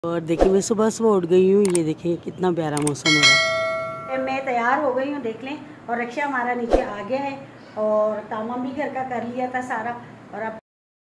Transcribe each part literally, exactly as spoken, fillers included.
और देखिए मैं सुबह सुबह उठ गई हूँ। ये देखिए कितना प्यारा मौसम हो रहा है। मैं तैयार हो गई हूँ, देख लें। और रिक्शा हमारा नीचे आ गया है और काम भी घर का कर लिया था सारा। और अब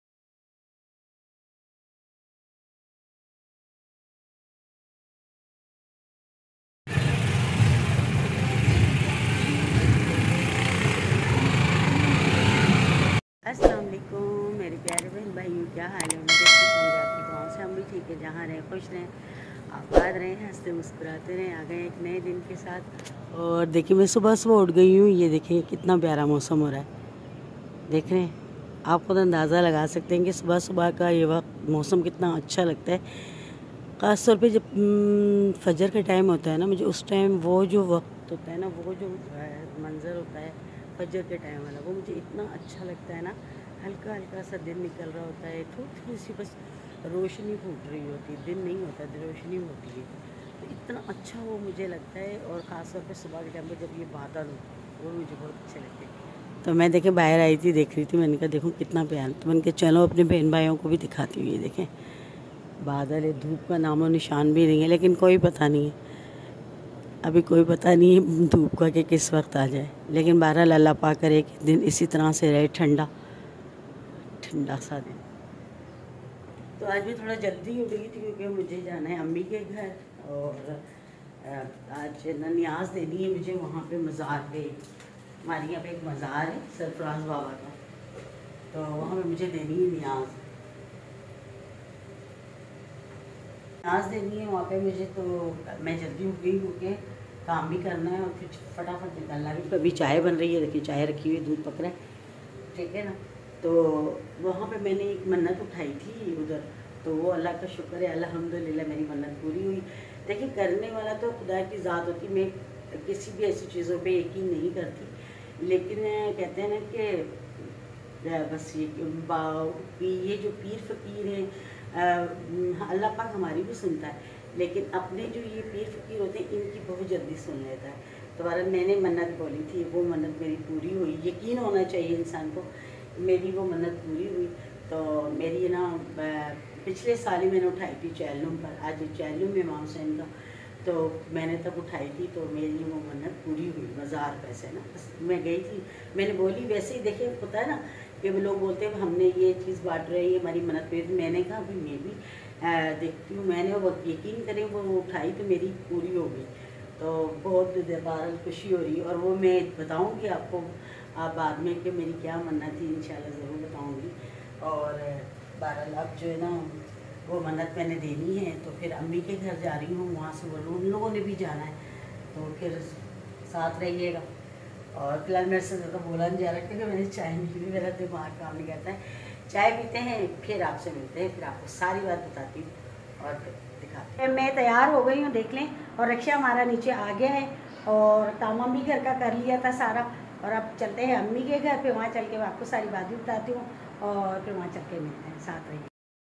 अस्सलाम वालेकुम मेरे प्यारे बहन भाइयों, क्या हाल है? उम्मीद है ठीक होंगे, आपकी दुआओं से हम भी ठीक है। जहाँ रहें खुश रहें, आबाद रहें, हंसते मुस्कुराते रहें। आ गए एक नए दिन के साथ। और देखिए मैं सुबह सुबह उठ गई हूँ। ये देखिए कितना प्यारा मौसम हो रहा है। देख रहे हैं, आप खुद अंदाज़ा लगा सकते हैं कि सुबह सुबह का ये वक्त मौसम कितना अच्छा लगता है। ख़ास तौर पे जब फजर का टाइम होता है ना, मुझे उस टाइम वो जो वक्त होता है ना, वो जो मंज़र होता है फजर के टाइम वाला, वो मुझे इतना अच्छा लगता है ना। हल्का हल्का सा दिन निकल रहा होता है, थोड़ी थोड़ी सी बस रोशनी फूट रही होती है, दिन नहीं होता, रोशनी होती है। तो इतना अच्छा वो मुझे लगता है। और ख़ास तौर पे सुबह के टाइम पर जब ये बादल हो, वो मुझे बहुत अच्छे लगते हैं। तो मैं देखे बाहर आई थी, देख रही थी, मैंने कहा देखो कितना प्यार। तो मैंने कहा चलो अपने बहन भाइयों को भी दिखाती हूँ। ये देखें बादल है, धूप का नामो निशान भी नहीं है, लेकिन कोई पता नहीं है, अभी कोई पता नहीं है धूप का कि किस वक्त आ जाए। लेकिन बहरहाल अल्लाह पाक करे कि दिन इसी तरह से रहे, ठंडा ठंडा सा दिन। तो आज भी थोड़ा जल्दी उठ गई थी क्योंकि मुझे जाना है अम्मी के घर। और आज न्याज देनी है मुझे वहाँ पे मज़ार पे। हमारे यहाँ पे एक मज़ार है सरफराज बाबा का, तो वहाँ पे मुझे देनी है न्याज न्याज देनी है वहाँ पे मुझे। तो मैं जल्दी उठ गई क्योंकि काम भी करना है और फिर फटाफट निकलना भी। अभी चाय बन रही है, देखिए चाय रखी हुई, दूध पक रहा है, ठीक है ना। तो वहाँ पे मैंने एक मन्नत उठाई थी उधर, तो वो अल्लाह का शुक्र है, अल्हम्दुलिल्लाह मेरी मन्नत पूरी हुई। देखिए करने वाला तो खुदा की ज़ात होती। मैं किसी भी ऐसी चीज़ों पे यकीन नहीं करती, लेकिन कहते हैं ना कि बस ये ये जो पीर फ़कीर हैं, अल्लाह पाक हमारी भी सुनता है, लेकिन अपने जो ये पीर फ़कीर होते हैं इनकी बहुत जल्दी सुन लेता है। तो बार मैंने मन्नत बोली थी, वो मन्नत मेरी पूरी हुई। यकीन होना चाहिए इंसान को, मेरी वो मन्नत पूरी हुई। तो मेरी ना पिछले साल ही मैंने उठाई थी चैलूम पर, आज चैलूम है इमाम हुसैन का, तो मैंने तब उठाई थी। तो मेरी वो मन्नत पूरी हुई मज़ार पे से ना। बस मैं गई थी, मैंने बोली, वैसे ही देखिए होता है ना कि वो लोग बोलते हैं हमने ये चीज़ बांट रही है, हमारी मन्नत पूरी। मैंने कहा अभी मैं भी आ, देखती हूँ। मैंने वो यकीन करें वो उठाई तो मेरी पूरी हो गई। तो बहुत बहरहाल खुशी हो रही है। और वो मैं बताऊँगी आपको आप बाद में कि मेरी क्या मन्नत थी, इंशाल्लाह ज़रूर बताऊँगी। और बहरहाल अब जो है ना वो मन्नत मैंने देनी है, तो फिर अम्मी के घर जा रही हूँ, वहाँ से वो उन लोगों ने भी जाना है, तो फिर साथ रहिएगा। और फिलहाल मेरे से ज़्यादा बोला नहीं जा रहा क्योंकि मैंने चाय नहीं पी, मेरा दिमाग काम नहीं करता है। चाय पीते हैं, फिर आपसे मिलते हैं, फिर आपको सारी बात बताती हूँ और दिखाती हूँ। मैं तैयार हो गई हूँ, देख लें। और रिक्शा हमारा नीचे आ गया है और काम भी घर का कर लिया था सारा। और अब चलते हैं अम्मी के घर पे, वहाँ चल के आपको सारी बात भी बताती हूँ और फिर वहाँ चल के मिलते हैं, साथ रहिए।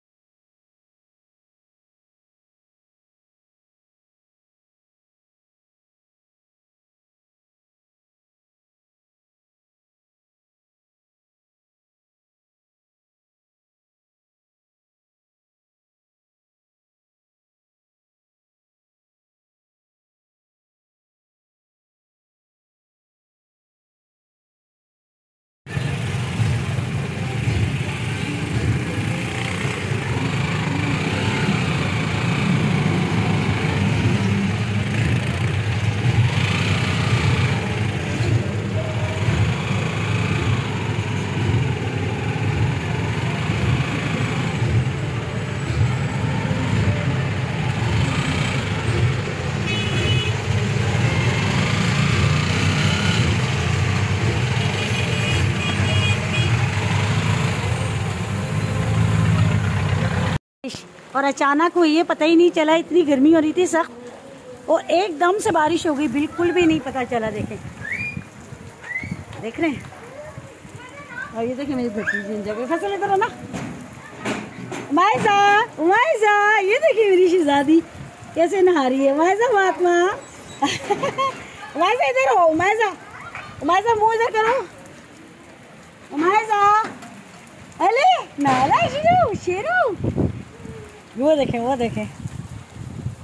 और अचानक हुई है, पता ही नहीं चला, इतनी गर्मी हो रही थी सख्त और एकदम से बारिश हो गई, बिल्कुल भी नहीं पता चला। देखें देख रहे हैं। और ये देखिए मेरी भतीजी इन जगह फसल इधर है ना, उमाइजा उमाइजा, ये देखिए मेरी शहजादी कैसे नहा रही है। उमाइजा फातिमा उमाइजा इधर हो, उमाइजा उमाइजा मुँह इधर करो, उमाइजा अले नाला शेरू शेरू। वो देखें वो देखें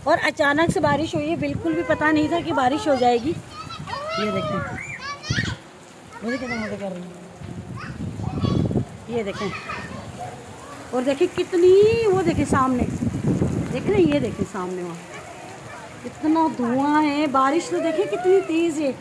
और अचानक से बारिश हुई है, बिल्कुल भी पता नहीं था कि बारिश हो जाएगी। ये देखें, मुझे कितना मज़ा कर रही है, ये देखें। और देखें कितनी, वो देखें सामने, देख रहे हैं, ये देखें सामने वहाँ इतना धुआं है। बारिश तो देखें कितनी तेज़ है।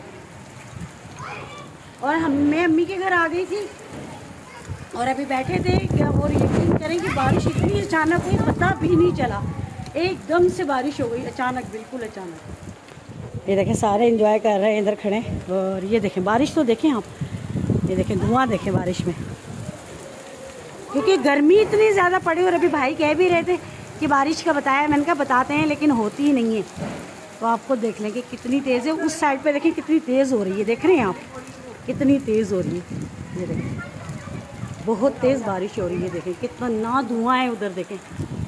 और हम मैं अम्मी के घर आ गई थी और अभी बैठे थे क्या, और यकीन करें कि बारिश इतनी अचानक हुई, पता भी नहीं चला, एकदम से बारिश हो गई अचानक, बिल्कुल अचानक। ये देखें सारे एंजॉय कर रहे हैं इधर खड़े। और ये देखें बारिश तो देखें आप, ये देखें धुआं देखें बारिश में, क्योंकि गर्मी इतनी ज़्यादा पड़ी। और अभी भाई कह भी रहे थे कि बारिश का बताया, मैंने कहा बताते हैं लेकिन होती ही नहीं है। तो आपको देख लें कि कितनी तेज़ है। उस साइड पे देखें कितनी तेज़ हो रही है, देख रहे हैं आप कितनी तेज़ हो रही है। ये देखें बहुत तेज़ बारिश हो रही है, देखें कितना ना धुआं है उधर, देखें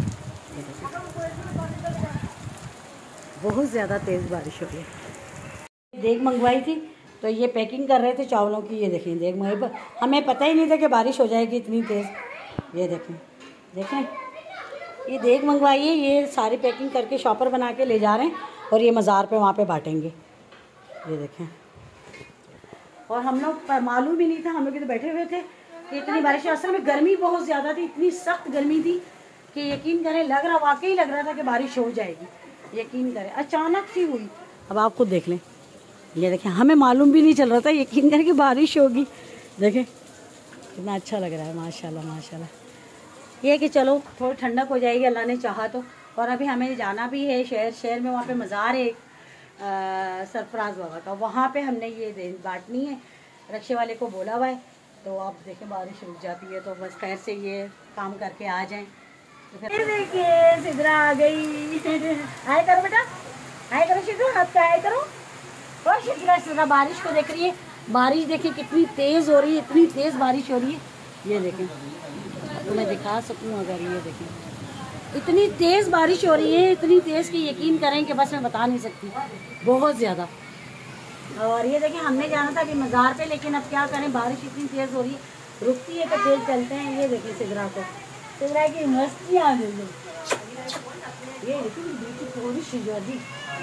बहुत ज़्यादा तेज़ बारिश हो रही है। देग मंगवाई थी तो ये पैकिंग कर रहे थे चावलों की। ये देखें देग मंगवाई, हमें पता ही नहीं था कि बारिश हो जाएगी इतनी तेज़। ये देखें देखें ये देग मंगवाई है, ये सारी पैकिंग करके शॉपर बना के ले जा रहे हैं और ये मज़ार पे वहाँ पे बांटेंगे। ये देखें, और हम लोग मालूम ही नहीं था, हम लोग तो बैठे हुए थे कि इतनी बारिश। असल में गर्मी बहुत ज़्यादा थी, इतनी सख्त गर्मी थी कि यकीन करें लग रहा, वाकई लग रहा था कि बारिश हो जाएगी। यकीन करें अचानक सी हुई। अब आप खुद देख लें, ये देखें हमें मालूम भी नहीं चल रहा था, यकीन करें कि बारिश होगी। देखें कितना अच्छा लग रहा है, माशाल्लाह माशाल्लाह। ये कि चलो थोड़ी ठंडक हो जाएगी अल्लाह ने चाहा तो। और अभी हमें जाना भी है शहर, शहर में वहाँ पे मज़ार है सरफराज बाबा का, वहाँ पे हमने ये बांटनी है। रक्शे वाले को बोला हुआ है, तो आप देखें बारिश रुक जाती है तो बस खैर से ये काम करके आ जाएं। तो फिर देखिए सिद्रा आ गई। हाय करो बेटा, हाय करो सिद्रा, हाथ पे हाय करो। और सिद्रा सिद्रा बारिश को देख रही है, बारिश देखिए कितनी तेज़ हो रही है, इतनी तेज़ बारिश हो रही है। ये देखें तो मैं दिखा सकूँ अगर, ये देखें इतनी तेज़ बारिश हो रही है, इतनी तेज़ कि यकीन करें कि बस मैं बता नहीं सकती, बहुत ज़्यादा। और ये देखें हमने जाना था अभी मज़ार पे, लेकिन अब क्या करें बारिश इतनी तेज़ हो रही है, रुकती है तो फिर चलते हैं। ये देखें सिद्रा को, सिद्रा की मस्ती आ गई है। ये देखिए थोड़ी शिजादी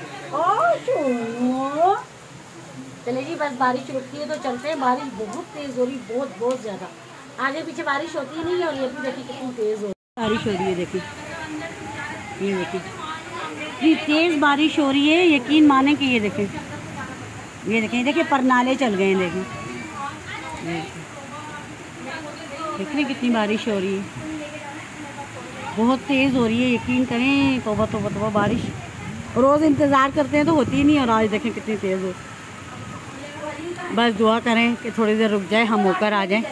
और चले जी, बस बारिश रुकती है तो चलते हैं। बारिश बहुत तेज़ हो रही, बहुत बहुत ज़्यादा, आगे पीछे बारिश होती ही नहीं है। और ये भी देखिए कितनी तेज़ हो रही बारिश हो रही है, देखिए ये देखिए इतनी तेज़ बारिश हो रही है, यकीन माने कि ये देखें, ये देखें देखिए परनाले चल गए हैं। देखें देख रहे कितनी बारिश हो रही है, बहुत तेज़ हो रही है, यकीन करें। तौबा तौबा तौबा, बारिश रोज़ इंतज़ार करते हैं तो होती ही नहीं, और आज देखें कितनी तेज़ हो। बस दुआ करें कि थोड़ी देर रुक जाए, हम होकर आ जाएं।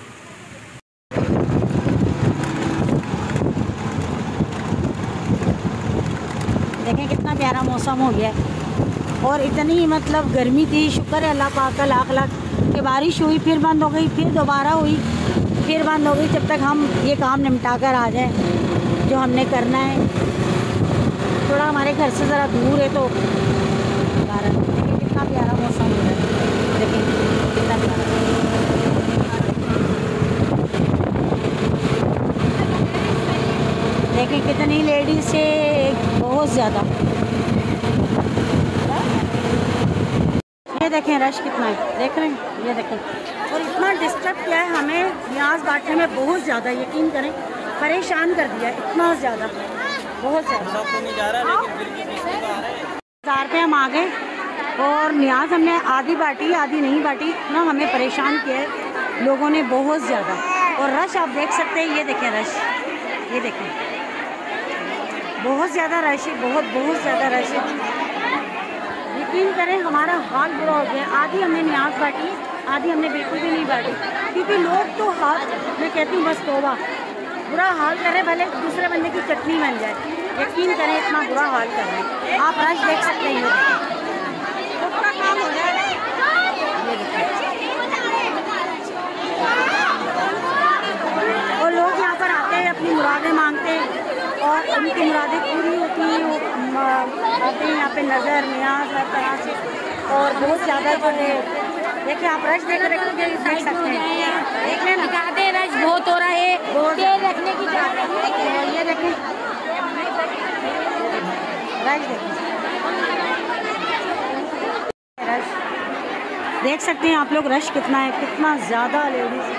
देखें कितना प्यारा मौसम हो गया है। और इतनी मतलब गर्मी थी, शुक्र है अल्लाह पाक का लाख लाख कि बारिश हुई, फिर बंद हो गई, फिर दोबारा हुई, फिर बंद हो गई। जब तक हम ये काम निपटा कर आ जाएं जो हमने करना है। थोड़ा हमारे घर से ज़रा दूर है तो कारण। देखिए कितना प्यारा मौसम हो रहा है, देखिए कितना प्यारा। देखिए कितनी लेडीज़ है, बहुत ज़्यादा। ये देखें रश कितना है, देख रहे हैं, ये देखें। और इतना डिस्टर्ब किया है हमें न्याज बांटने में, बहुत ज़्यादा, यकीन करें परेशान कर दिया इतना ज़्यादा, बहुत ज़्यादा। बाज़ार पे हम आ गए और न्याज हमने आधी बांटी, आधी नहीं बांटी। इतना हमें परेशान किया है लोगों ने, बहुत ज़्यादा। और रश आप देख सकते हैं, ये देखें रश, ये देखें बहुत ज़्यादा रश है, बहुत बहुत ज़्यादा रश है। यकीन करें हमारा हाल बुरा हो गया। आधी हमने न्याज बांटी, आधी हमने बिल्कुल भी नहीं बांटी, क्योंकि लोग तो हाथ, मैं कहती हूँ बस तौबा, बुरा हाल कर रहे, भले दूसरे बंदे की चटनी बन जाए। यकीन करें इतना बुरा हाल कर रहे हैं। आप रश देख सकते हैं, सबका काम हो रहा है। और लोग यहाँ पर आते हैं, अपनी मुरादें मांगते हैं और उनकी मुरादें पूरी होती हैं। वो आते हैं यहाँ पे नज़र न्याज हर तरह से, और बहुत ज़्यादा जो है देखिए आप रश देख देख देख सकते हैं। देख लें दिखाते रश बहुत हो रहा है, बहुत रखने की जगह। ये देखें रश देखिए, रश देख सकते हैं आप लोग, रश कितना है, कितना ज़्यादा लेडीज़।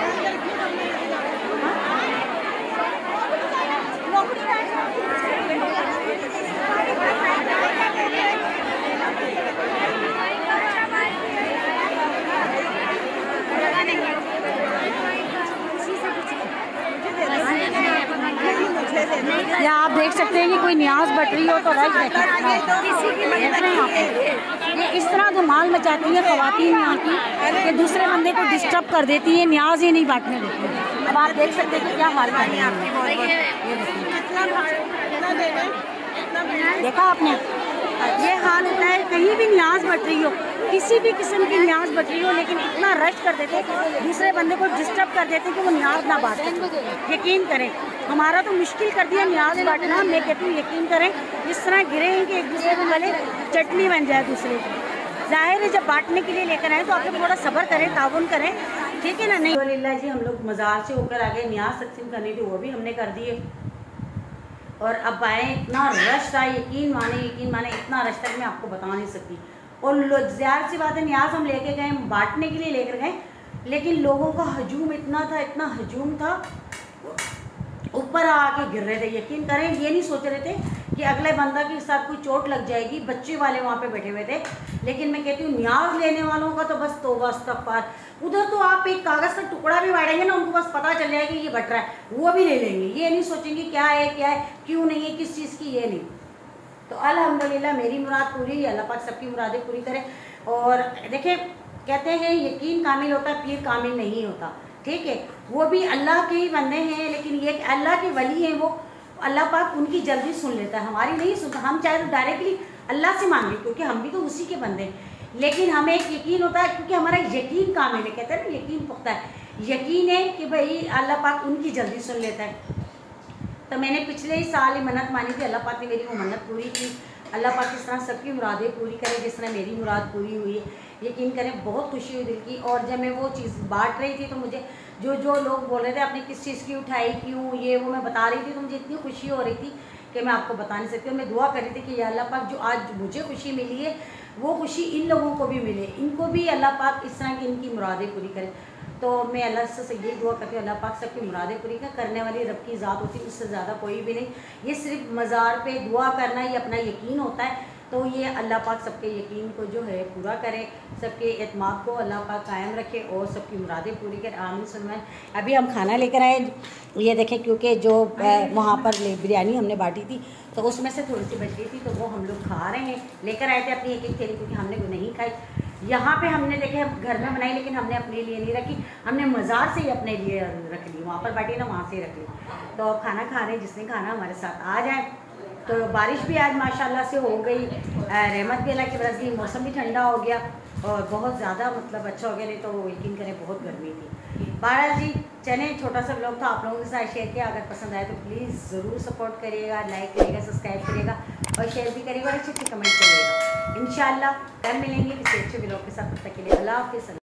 या आप देख सकते हैं कि कोई न्याज बट रही हो तो रश देख रहे हैं आप। ये इस तरह धमाल मचाती है ख़वातीन यहाँ की कि दूसरे बंदे को डिस्टर्ब कर देती है, न्याज ही नहीं बांटने देती। अब आप देख सकते हैं कि क्या हाल कर रही है। देखा आपने, ये हाल होता है कहीं भी न्याज बट रही हो, किसी भी किस्म की न्याज बट रही हो, लेकिन इतना रश कर देते दूसरे बंदे को डिस्टर्ब कर देते कि वो न्याज ना बांट सके। यकीन करें, हमारा तो मुश्किल कर दिया न्याज बांटना। मैं कहती हूँ यकीन करें, इस तरह गिरे हैं कि एक दूसरे के गले चटनी बन जाए दूसरे की। जाहिर है जब बांटने के लिए लेकर आए तो आप लोग थोड़ा सब्र करें, ताउन करें, ठीक है ना। नहीं अल्हम्दुलिल्लाह जी, हम लोग मज़ार से होकर आ गए, न्याज तकसीम करनी थी वो भी हमने कर दिए, और अब आए, इतना रश था, यकीन माने यकीन माने इतना रश तक मैं आपको बता नहीं सकती। और ज़ाहिर सी बात है, न्याज हम लेके गए, बांटने के लिए लेकर गए, लेकिन लोगों का हजूम इतना था, इतना हजूम था, ऊपर आके गिर रहे थे। यकीन करें, ये नहीं सोच रहे थे कि अगले बंदा के साथ कोई चोट लग जाएगी। बच्चे वाले वहाँ पे बैठे हुए थे, लेकिन मैं कहती हूँ न्याज लेने वालों का तो बस तौबा इस्तग़फ़ार। उधर तो आप एक कागज़ का टुकड़ा भी बांटेंगे ना, उनको बस पता चल जाएगा कि ये बट रहा है, वो भी ले लेंगे। ये नहीं सोचेंगे क्या है क्या है, क्यों नहीं है, किस चीज़ की, ये नहीं। तो अल्हम्दुलिल्लाह मेरी मुराद पूरी, अल्लाह पाक सबकी मुरादें पूरी करे। और देखिए, कहते हैं यकीन कामिल होता है, पीर कामिल नहीं होता, ठीक है। वो भी अल्लाह के ही बंदे हैं, लेकिन ये अल्लाह के वली हैं, वो अल्लाह पाक उनकी जल्दी सुन लेता है, हमारी नहीं सुनता। हम चाहे तो डायरेक्टली अल्लाह से मांगे, क्योंकि हम भी तो उसी के बंदे हैं, लेकिन हमें एक यकीन होता है, क्योंकि हमारा यकीन कामिल है। कहते हैं ना यकीन पुख्ता है, यकीन है कि भाई अल्लाह पाक उनकी जल्दी सुन लेता है। तो मैंने पिछले ही साल ही मन्नत मानी थी, अल्लाह पाक ने मेरी वो मन्नत पूरी की। अल्लाह पाक इस तरह सबकी मुरादें पूरी करे जिस तरह मेरी मुराद पूरी हुई है। यकीन करें, बहुत खुशी हुई दिल की। और जब मैं वो चीज़ बांट रही थी तो मुझे जो जो लोग बोल रहे थे आपने किस चीज़ की उठाई, क्यों, ये वो मैं बता रही थी, तो मुझे इतनी खुशी हो रही थी कि मैं आपको बता नहीं सकती। और मैं दुआ कर रही थी कि या अल्लाह पाक, जो आज मुझे खुशी मिली है वो खुशी इन लोगों को भी मिले, इनको भी अल्लाह पाक इस तरह की इनकी मुरादें पूरी करे। तो मैं अल्लाह से यही दुआ करती हूँ, अल्लाह पाक सबकी मुरादें पूरी कर। करने वाली रब की ज़ात होती है, उससे ज़्यादा कोई भी नहीं। ये सिर्फ मज़ार पे दुआ करना ही अपना यकीन होता है। तो ये अल्लाह पाक सबके यकीन को जो है पूरा करे, सबके एतमाद को अल्लाह पाक कायम रखे और सबकी मुरादें पूरी करे, आमीन सुनवाएं। अभी हम खाना लेकर आए, ये देखें, क्योंकि जो वहाँ पर बिरयानी हमने बांटी थी तो उसमें से थोड़ी सी बच गई थी, तो वो हम लोग खा रहे हैं। लेकर आए थे अपनी एक एक थैली, क्योंकि हमने वो नहीं खाई। यहाँ पे हमने देखे घर में बनाई, लेकिन हमने अपने लिए नहीं रखी, हमने मज़ार से ही अपने लिए रख ली। वहाँ पर बांटी ना, वहाँ से ही रख ली। तो खाना खा रहे हैं, जिसने खाना हमारे साथ आ जाए। तो बारिश भी आज माशाल्लाह से हो गई, रहमत भी अल्लाह की बरस गई, मौसम भी ठंडा हो गया और बहुत ज़्यादा मतलब अच्छा हो गया। नहीं तो यकीन करें बहुत गर्मी थी। बहरहाल जी, चले, छोटा सा ब्लॉग था, आप लोगों के साथ शेयर किया। अगर पसंद आए तो प्लीज़ ज़रूर सपोर्ट करिएगा, लाइक करिएगा, सब्सक्राइब करिएगा और शेयर भी करिएगा और अच्छे अच्छे कमेंट करिएगा। इंशाल्लाह कल मिलेंगे किसी अच्छे ब्लॉग के साथ, तब तक के लिए अल्लाह हाफ़िज़।